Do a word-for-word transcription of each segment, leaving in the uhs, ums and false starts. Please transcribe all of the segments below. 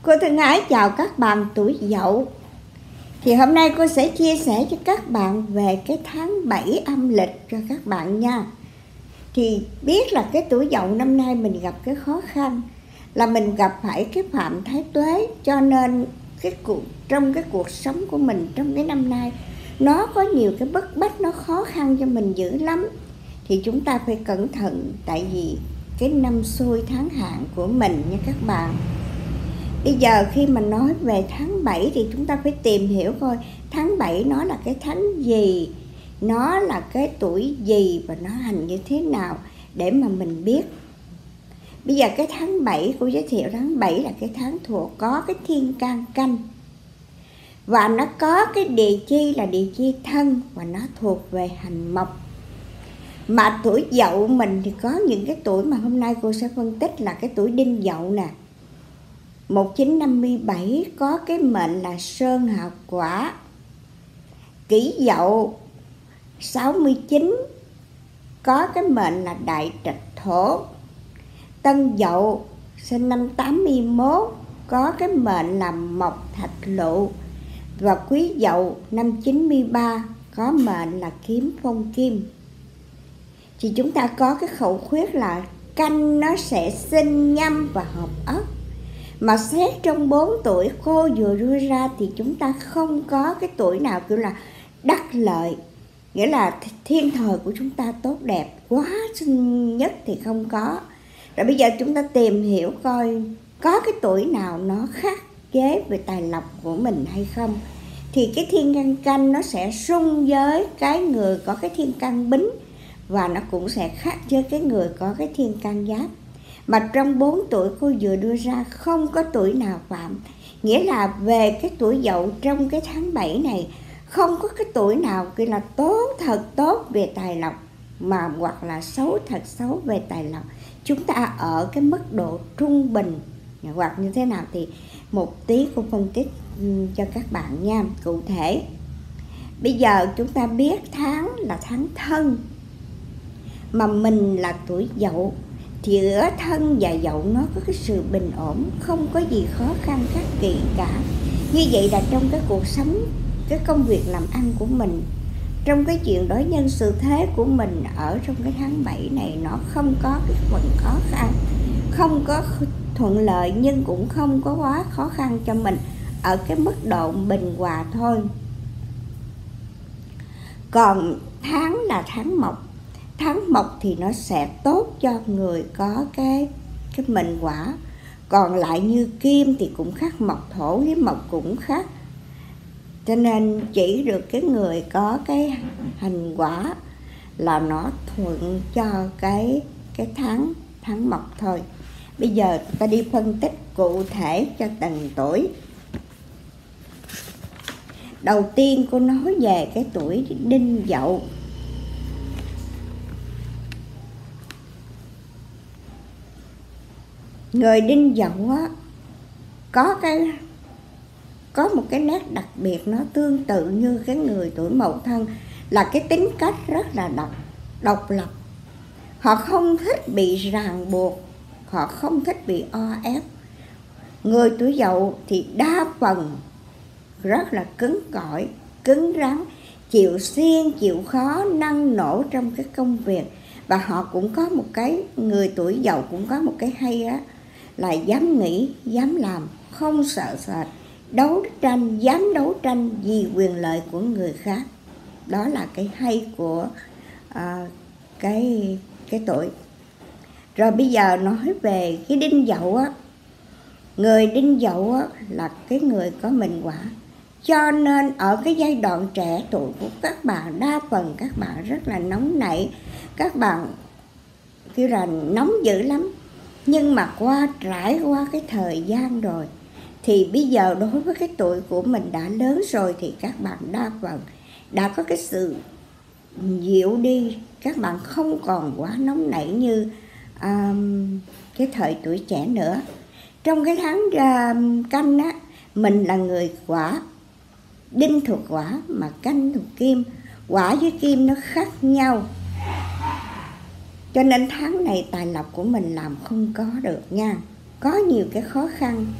Cô thân ái chào các bạn tuổi Dậu. Thì hôm nay cô sẽ chia sẻ cho các bạn về cái tháng bảy âm lịch cho các bạn nha. Thì biết là cái tuổi Dậu năm nay mình gặp cái khó khăn là mình gặp phải cái phạm thái tuế, cho nên cái cuộc trong cái cuộc sống của mình trong cái năm nay nó có nhiều cái bức bách, nó khó khăn cho mình dữ lắm. Thì chúng ta phải cẩn thận, tại vì cái năm xui tháng hạn của mình nha các bạn. Bây giờ khi mà nói về tháng bảy thì chúng ta phải tìm hiểu coi tháng bảy nó là cái tháng gì, nó là cái tuổi gì và nó hành như thế nào để mà mình biết. Bây giờ cái tháng bảy, cô giới thiệu tháng bảy là cái tháng thuộc có cái thiên can canh. Và nó có cái địa chi là địa chi thân và nó thuộc về hành mộc. Mà tuổi Dậu mình thì có những cái tuổi mà hôm nay cô sẽ phân tích là cái tuổi Đinh Dậu nè. một nghìn chín trăm năm mươi bảy có cái mệnh là Sơn Hào Quả. Kỷ Dậu sáu mươi chín có cái mệnh là Đại Trạch Thổ. Tân Dậu sinh năm tám mươi mốt có cái mệnh là Mộc Thạch Lụ. Và Quý Dậu năm chín mươi ba có mệnh là Kiếm Phong Kim. Thì chúng ta có cái khẩu quyết là canh nó sẽ sinh nhâm và hợp ất. Mà xét trong bốn tuổi cô vừa đưa ra thì chúng ta không có cái tuổi nào kiểu là đắc lợi, nghĩa là thiên thời của chúng ta tốt đẹp quá sinh nhất thì không có. Rồi bây giờ chúng ta tìm hiểu coi có cái tuổi nào nó khắc chế về tài lộc của mình hay không. Thì cái thiên can canh nó sẽ xung với cái người có cái thiên can bính, và nó cũng sẽ khác với cái người có cái thiên can giáp. Mà trong bốn tuổi cô vừa đưa ra không có tuổi nào phạm. Nghĩa là về cái tuổi Dậu trong cái tháng bảy này không có cái tuổi nào kia là tốt thật tốt về tài lộc, mà hoặc là xấu thật xấu về tài lộc. Chúng ta ở cái mức độ trung bình hoặc như thế nào thì một tí cô phân tích cho các bạn nha. Cụ thể bây giờ chúng ta biết tháng là tháng Thân, mà mình là tuổi Dậu thì giữa Thân và Dậu nó có cái sự bình ổn, không có gì khó khăn khắc kỷ cả. Như vậy là trong cái cuộc sống, cái công việc làm ăn của mình, trong cái chuyện đối nhân sự thế của mình ở trong cái tháng bảy này nó không có cái phần khó khăn, không có thuận lợi nhưng cũng không có quá khó khăn cho mình, ở cái mức độ bình hòa thôi. Còn tháng là tháng Mộc. Tháng Mộc thì nó sẽ tốt cho người có cái cái mệnh Quả. Còn lại như Kim thì cũng khác Mộc Thổ, với Mộc cũng khác. Cho nên chỉ được cái người có cái hành Quả là nó thuận cho cái cái tháng tháng Mộc thôi. Bây giờ ta đi phân tích cụ thể cho từng tuổi. Đầu tiên cô nói về cái tuổi Đinh Dậu. Người Đinh Dậu á, có cái có một cái nét đặc biệt nó tương tự như cái người tuổi Mậu Thân, là cái tính cách rất là độc độc lập. Họ không thích bị ràng buộc, họ không thích bị o ép. Người tuổi Dậu thì đa phần rất là cứng cỏi, cứng rắn, chịu siêng, chịu khó, năng nổ trong cái công việc. Và họ cũng có một cái, người tuổi Dậu cũng có một cái hay á, là dám nghĩ, dám làm, không sợ sệt, đấu tranh, dám đấu tranh vì quyền lợi của người khác. Đó là cái hay của à, cái cái tuổi. Rồi bây giờ nói về cái Đinh Dậu á. Người Đinh Dậu á là cái người có mệnh Quả. Cho nên ở cái giai đoạn trẻ tuổi của các bạn, đa phần các bạn rất là nóng nảy, các bạn kêu là nóng dữ lắm. Nhưng mà qua trải qua cái thời gian rồi thì bây giờ đối với cái tuổi của mình đã lớn rồi thì các bạn đa phần đã có cái sự dịu đi. Các bạn không còn quá nóng nảy như um, cái thời tuổi trẻ nữa. Trong cái tháng uh, Canh á, mình là người Quả. Đinh thuộc Quả mà Canh thuộc Kim. Quả với Kim nó khác nhau, cho nên tháng này tài lộc của mình làm không có được nha. Có nhiều cái khó khăn.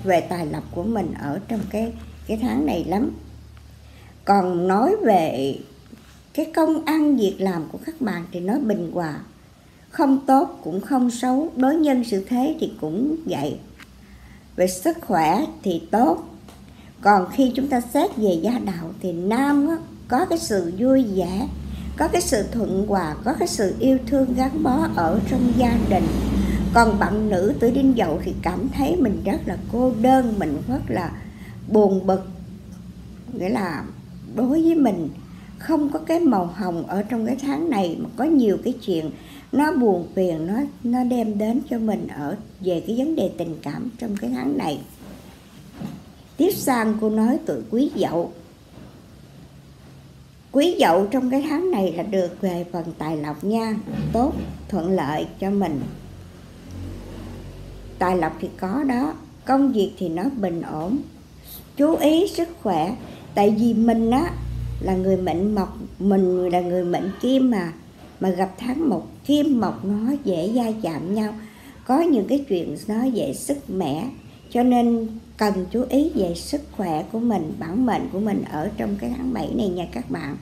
về tài lộc của mình ở trong cái, cái tháng này lắm. Còn nói về cái công ăn việc làm của các bạn thì nó bình hòa, không tốt cũng không xấu. Đối nhân xử thế thì cũng vậy. Về sức khỏe thì tốt. Còn khi chúng ta xét về gia đạo thì nam á, có cái sự vui vẻ, có cái sự thuận hòa, có cái sự yêu thương gắn bó ở trong gia đình. Còn bạn nữ tuổi Đinh Dậu thì cảm thấy mình rất là cô đơn, mình rất là buồn bực. Nghĩa là đối với mình không có cái màu hồng ở trong cái tháng này, mà có nhiều cái chuyện nó buồn phiền, nó, nó đem đến cho mình ở về cái vấn đề tình cảm trong cái tháng này. Tiếp sang cô nói tuổi Quý Dậu. Quý Dậu trong cái tháng này là được về phần tài lộc nha, tốt, thuận lợi cho mình. Tài lộc thì có đó, công việc thì nó bình ổn. Chú ý sức khỏe, tại vì mình á là người mệnh mộc, mình là người mệnh kim mà mà gặp tháng mộc, kim mộc nó dễ va chạm nhau, có những cái chuyện nó dễ sức mẻ, cho nên cần chú ý về sức khỏe của mình, bản mệnh của mình ở trong cái tháng bảy này nha các bạn.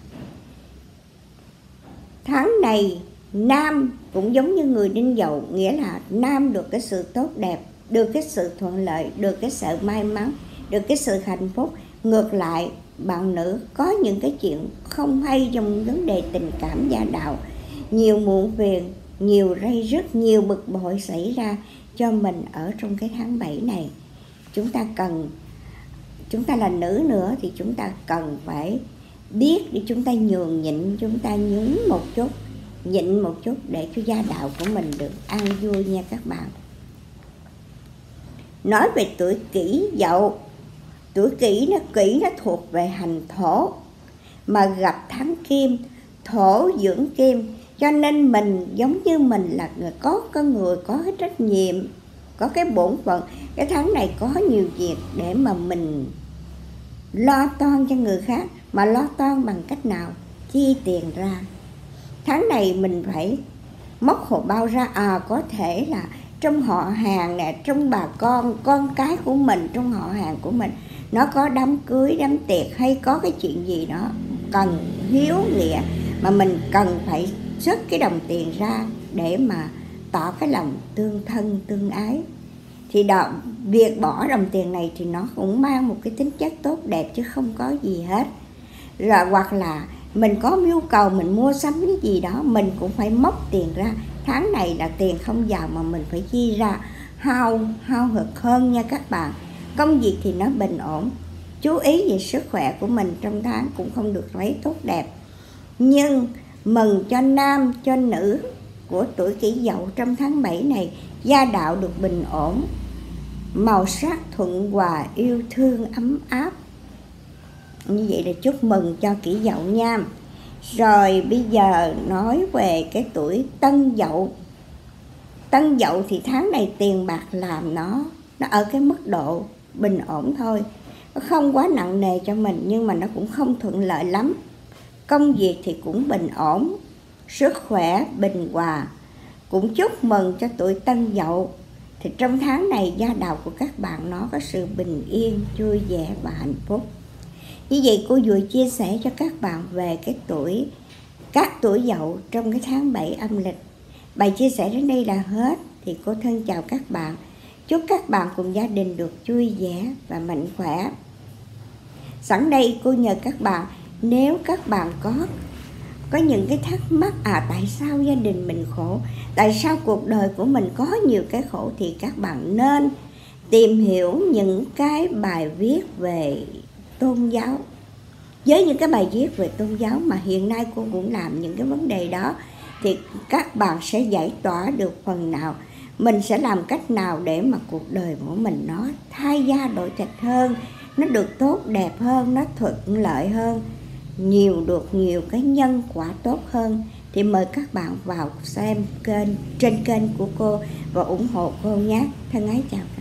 Tháng này nam cũng giống như người Đinh Dậu, nghĩa là nam được cái sự tốt đẹp, được cái sự thuận lợi, được cái sự may mắn, được cái sự hạnh phúc. Ngược lại, bạn nữ có những cái chuyện không hay trong vấn đề tình cảm gia đạo, nhiều muộn phiền, nhiều ray rứt, nhiều bực bội xảy ra cho mình ở trong cái tháng bảy này. Chúng ta cần, chúng ta là nữ nữa thì chúng ta cần phải biết để chúng ta nhường nhịn, chúng ta nhún một chút, nhịn một chút để cho gia đạo của mình được an vui nha các bạn. Nói về tuổi Kỷ Dậu, tuổi Kỷ nó Kỷ nó thuộc về hành thổ, mà gặp tháng kim, thổ dưỡng kim, cho nên mình giống như mình là người có có người có cái trách nhiệm, có cái bổn phận. Cái tháng này có nhiều việc để mà mình lo toan cho người khác, mà lo toan bằng cách nào? Chi tiền ra. Tháng này mình phải móc hồ bao ra, à có thể là trong họ hàng nè, trong bà con, con cái của mình, trong họ hàng của mình, nó có đám cưới, đám tiệc hay có cái chuyện gì đó cần hiếu nghĩa, mà mình cần phải xuất cái đồng tiền ra để mà tỏ cái lòng tương thân tương ái. Thì đó, việc bỏ đồng tiền này thì nó cũng mang một cái tính chất tốt đẹp chứ không có gì hết. Rồi hoặc là mình có nhu cầu mình mua sắm cái gì đó, mình cũng phải móc tiền ra. Tháng này là tiền không giàu mà mình phải chi ra, hao hao hực hơn nha các bạn. Công việc thì nó bình ổn. Chú ý về sức khỏe của mình trong tháng cũng không được lấy tốt đẹp. Nhưng mừng cho nam, cho nữ của tuổi Kỷ Dậu trong tháng bảy này, gia đạo được bình ổn, màu sắc thuận hòa, yêu thương ấm áp. Như vậy là chúc mừng cho Kỷ Dậu nha. Rồi bây giờ nói về cái tuổi Tân Dậu. Tân Dậu thì tháng này tiền bạc làm nó nó ở cái mức độ bình ổn thôi, nó không quá nặng nề cho mình, nhưng mà nó cũng không thuận lợi lắm. Công việc thì cũng bình ổn, sức khỏe bình hòa. Cũng chúc mừng cho tuổi Tân Dậu. Thì trong tháng này gia đạo của các bạn nó có sự bình yên, vui vẻ và hạnh phúc. Như vậy cô vừa chia sẻ cho các bạn về cái tuổi, các tuổi Dậu trong cái tháng bảy âm lịch. Bài chia sẻ đến đây là hết. Thì cô thân chào các bạn. Chúc các bạn cùng gia đình được vui vẻ và mạnh khỏe. Sẵn đây cô nhờ các bạn, nếu các bạn có có những cái thắc mắc, à tại sao gia đình mình khổ, tại sao cuộc đời của mình có nhiều cái khổ, thì các bạn nên tìm hiểu những cái bài viết về tôn giáo. Với những cái bài viết về tôn giáo mà hiện nay cô cũng làm những cái vấn đề đó, thì các bạn sẽ giải tỏa được phần nào, mình sẽ làm cách nào để mà cuộc đời của mình nó thay da đổi thịt hơn, nó được tốt đẹp hơn, nó thuận lợi hơn, nhiều được nhiều cái nhân quả tốt hơn. Thì mời các bạn vào xem kênh, trên kênh của cô và ủng hộ cô nhé. Thân ái chào các bạn.